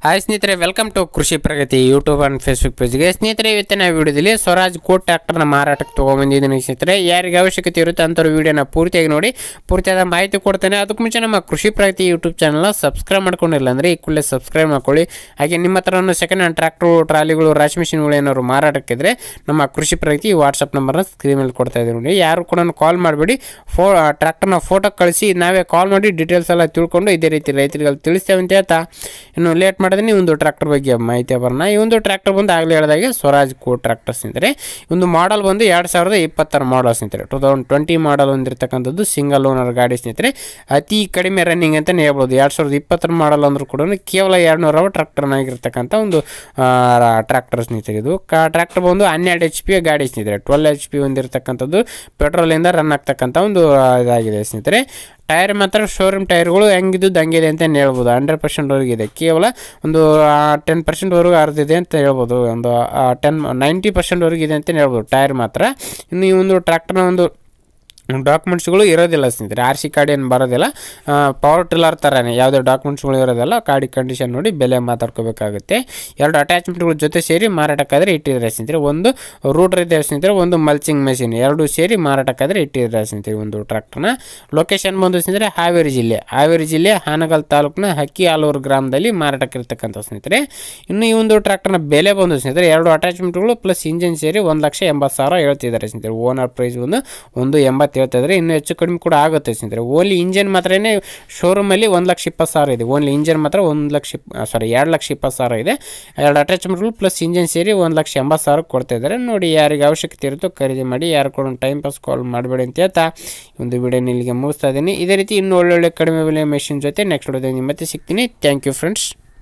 Hi ಸ್ನೇಹಿತರೆ, welcome to Krishi Pragati YouTube and Facebook ಪೇಜ್ಗೆ. ಸ್ನೇಹಿತರೆ, ಇವತ್ತಿನ ವಿಡಿಯೋದಲ್ಲಿ ಸ್ವರಾಜ್ ಕೋಟ್ ಟ್ರ್ಯಾಕ್ಟರ್ನ ಮಾರಾಟಕ್ಕೆ ತೊಗೊಂಬಂದಿದ್ದೀನಿ. ಸ್ನೇಹಿತರೆ, ಯಾರಿಗೆ ಅವಶ್ಯಕತೆ ಇರುತ್ತೆ ಅಂಥವ್ರು ವಿಡಿಯೋನ ಪೂರ್ತಿಯಾಗಿ ನೋಡಿ, ಪೂರ್ತಿಯಾದ ಮಾಹಿತಿ ಕೊಡ್ತೇನೆ. ಅದಕ್ಕೆ ಮುಂಚೆ ನಮ್ಮ ಕೃಷಿ ಪ್ರಗತಿ ಯೂಟ್ಯೂಬ್ ಚಾನಲ್ನ ಸಬ್ಸ್ಕ್ರೈಬ್ ಮಾಡ್ಕೊಂಡಿಲ್ಲ ಅಂದರೆ ಈ ಕೂಡಲೇ ಸಬ್ಸ್ಕ್ರೈಬ್ ಮಾಡ್ಕೊಳ್ಳಿ. ಹಾಗೆ ನಿಮ್ಮ ಹತ್ರ ಸೆಕೆಂಡ್ ಹ್ಯಾಂಡ್ ಟ್ರ್ಯಾಕ್ಟರ್, ಟ್ರಾಲಿಗಳು, ರಾಶಿ ಮಿಷಿನ್ಗಳು ಏನಾದ್ರು ಮಾರಾಟಕ್ಕಿದ್ರೆ ನಮ್ಮ ಕೃಷಿ ಪ್ರಗತಿ ವಾಟ್ಸಪ್ ನಂಬರ್ನ ಸ್ಕ್ರೀನ್ ಮೇಲೆ ಕೊಡ್ತಾ ಇದ್ದೀವಿ ನೋಡಿ. ಯಾರು ಕೂಡ ಕಾಲ್ ಮಾಡಬೇಡಿ, ಟ್ರ್ಯಾಕ್ಟರ್ನ ಫೋಟೋ ಕಳಿಸಿ ನಾವೇ ಕಾಲ್ ಮಾಡಿ ಡೀಟೇಲ್ಸ್ ಎಲ್ಲ ತಿಳ್ಕೊಂಡು ಇದೇ ರೀತಿ ರೈತರಿಗೆ ತಿಳಿಸ್ತೇವೆ ಅಂತ ಹೇಳ್ತಾ ಇನ್ನು ಲೇಟ್ ಮಾಡಿದ್ರೆ ಒಂದು ಟ್ರ್ಯಾಕ್ಟರ್ ಬಗ್ಗೆ ಮಾಹಿತಿ ಬರೋಣ. ಈ ಒಂದು ಟ್ರ್ಯಾಕ್ಟರ್ ಬಂದು ಆಗಲೇ ಹೇಳಿದಾಗೆ ಸ್ವರಾಜ್ ಕೋಟ್ ಟ್ರ್ಯಾಕ್ಟರ್ ಸ್ನೇಹಿತರೆ. ಒಂದು ಮಾಡಲ್ ಬಂದು 2020 ಮಾಡಲ್ ಸ್ನೇಹಿತರೆ. 2020 ಮಾಡಲ್ ಹೊಂದಿರತಕ್ಕಂಥದ್ದು ಸಿಂಗಲ್ ಓನರ್ ಗಾಡಿ ಸ್ನೇಹಿತರೆ. ಅತಿ ಕಡಿಮೆ ರನ್ನಿಂಗ್ ಅಂತಲೇ ಹೇಳ್ಬೋದು. 2020 ಮಾಡಲ್ ಅಂದರೂ ಕೂಡ ಕೇವಲ 200 ಟ್ರ್ಯಾಕ್ಟರ್ನಾಗಿರ್ತಕ್ಕಂಥ ಒಂದು ಟ್ರ್ಯಾಕ್ಟರ್ ಸ್ನೇಹಿತರೆ. ಇದು ಟ್ರ್ಯಾಕ್ಟರ್ ಬಂದು 12 HP ಗಾಡಿ ಸ್ನೇಹಿತರೆ. 12 HP ಹೊಂದಿರತಕ್ಕಂಥದ್ದು ಪೆಟ್ರೋಲಿಂದ ರನ್ ಆಗ್ತಕ್ಕಂಥ ಒಂದು ಇದಾಗಿದೆ ಸ್ನೇಹಿತರೆ. ಟೈರ್ ಮಾತ್ರ ಶೋರೂಮ್ ಟೈರ್ಗಳು ಹೆಂಗಿದ್ದು ಹಂಗಿದೆ ಅಂತ ಹೇಳ್ಬೋದು. 100% ಇದೆ. ಕೇವಲ ಒಂದು 10% ಅರ್ಧಿದೆ ಅಂತ ಹೇಳ್ಬೋದು. ಒಂದು 90% ಇದೆ ಅಂತ ಹೇಳ್ಬೋದು ಟೈರ್ ಮಾತ್ರ. ಇನ್ನು ಈ ಒಂದು ಟ್ರ್ಯಾಕ್ಟರ್ನ ಒಂದು ಡಾಕ್ಯುಮೆಂಟ್ಸ್ಗಳು ಇರೋದಿಲ್ಲ ಸ್ನೇಹಿತರೆ. RC ಕಾರ್ಡ್ ಏನು ಬರೋದಿಲ್ಲ. ಪವರ್ ಟಿಲ್ಲರ್ ಥರನೇ ಯಾವುದೇ ಡಾಕ್ಯುಮೆಂಟ್ಸ್ಗಳು ಇರೋದಿಲ್ಲ. ಗಾಡಿ ಕಂಡೀಷನ್ ನೋಡಿ ಬೆಲೆ ಮಾತಾಡ್ಕೋಬೇಕಾಗುತ್ತೆ. 2 ಅಟ್ಯಾಚ್ಮೆಂಟ್ಗಳ ಜೊತೆ ಸೇರಿ ಮಾರಾಟಕ್ಕಾದರೆ ಇಟ್ಟಿದ್ದಾರೆ ಸ್ನೇಹಿತರೆ. ಒಂದು ರೂಟರ್ ಇದೆ ಸ್ನೇಹಿತರೆ, ಒಂದು ಮಲ್ಚಿಂಗ್ ಮೆಷಿನ್, 2 ಸೇರಿ ಮಾರಾಟಕ್ಕಾದರೆ ಇಟ್ಟಿದ್ದಾರೆ ಸ್ನೇಹಿತರೆ. ಒಂದು ಟ್ರ್ಯಾಕ್ಟರ್ನ ಲೊಕೇಶನ್ ಬಂದು ಸ್ನೇಹಿತರೆ ಹಾವೇರಿ ಜಿಲ್ಲೆ ಹಾನಗಲ್ ತಾಲೂಕಿನ ಹಕ್ಕಿಆಲೂರು ಗ್ರಾಮದಲ್ಲಿ ಮಾರಾಟಕ್ಕಿರ್ತಕ್ಕಂಥ ಸ್ನೇಹಿತರೆ. ಇನ್ನು ಈ ಒಂದು ಟ್ರ್ಯಾಕ್ಟರ್ನ ಬೆಲೆ ಬಂದು ಸ್ನೇಹಿತರೆ 2 ಅಟ್ಯಾಚ್ಮೆಂಟ್ಗಳು ಪ್ಲಸ್ ಇಂಜಿನ್ ಸೇರಿ 1,80,000 ಹೇಳ್ತಿದ್ದಾರೆ ಸ್ನೇಹಿತರೆ. ಓನರ್ ಪ್ರೈಸ್ ಒಂದು 1,80,000 ಹೇಳ್ತಾ ಇದ್ದಾರೆ. ಇನ್ನೂ ಹೆಚ್ಚು ಕಡಿಮೆ ಕೂಡ ಆಗುತ್ತೆ ಸ್ನೇಹಿತರೆ. ಓನ್ಲಿ ಇಂಜಿನ್ ಮಾತ್ರನೇ ಶೋರೂಮಲ್ಲಿ 1,20,000 ಇದೆ. ಓನ್ಲಿ ಇಂಜಿನ್ ಮಾತ್ರ 2,20,000 ಇದೆ. 2 ಅಟ್ಯಾಚ್ಮೆಂಟ್ಗಳು ಪ್ಲಸ್ ಇಂಜಿನ್ ಸೇರಿ 1,80,000 ಕೊಡ್ತಾ ಇದ್ದಾರೆ ನೋಡಿ. ಯಾರಿಗೆ ಅವಶ್ಯಕತೆ ಇರುತ್ತೋ ಖರೀದಿ ಮಾಡಿ. ಯಾರು ಕೂಡ ಟೈಮ್ ಪಾಸ್ ಕಾಲ್ ಮಾಡಬೇಡಿ ಅಂತ ಹೇಳ್ತಾ ಒಂದು ವಿಡಿಯೋನ ಇಲ್ಲಿಗೆ ಮುಗಿಸ್ತಾ ಇದ್ದೀನಿ. ಇದೇ ರೀತಿ ಇನ್ನೂ ಒಳ್ಳೊಳ್ಳೆ ಕಡಿಮೆ ಬೆಲೆ ಮೆಷಿನ್ ಜೊತೆ ನೆಕ್ಸ್ಟ್ ವಿಡಿಯೋದಲ್ಲಿ ಮತ್ತೆ ಸಿಗ್ತೀನಿ. Thank you friends.